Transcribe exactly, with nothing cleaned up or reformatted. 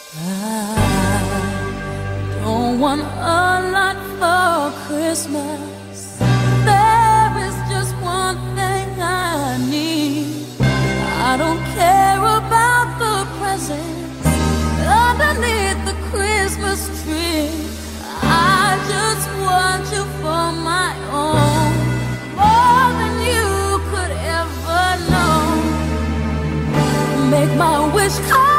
I don't want a lot for Christmas. There is just one thing I need. I don't care about the presents underneath the Christmas tree. I just want you for my own, more than you could ever know. Make my wish come